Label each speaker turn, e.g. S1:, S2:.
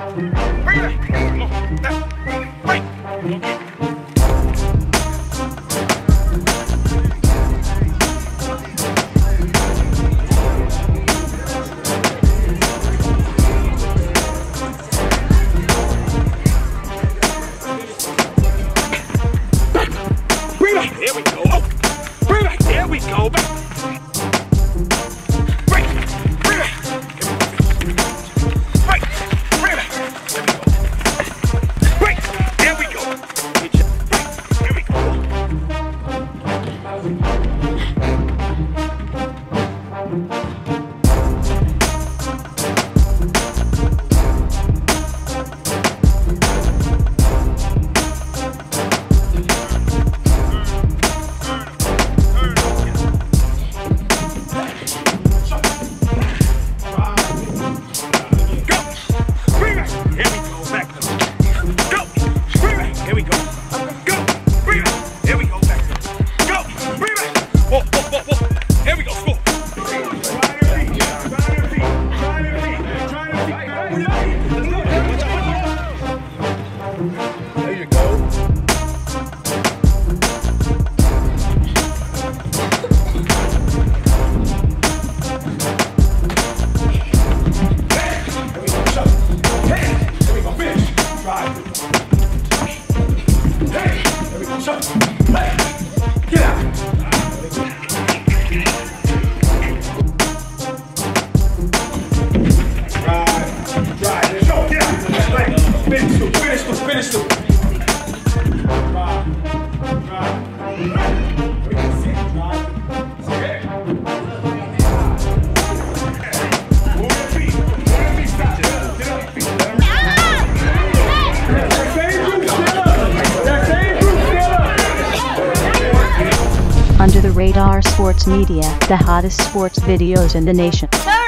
S1: Bring it back. Come on. Left. Right. Bring it back. There we go. Oh. Bring it back. There we go. Back. Finish the
S2: Under the Radar Sports Media, the hottest sports videos in the nation.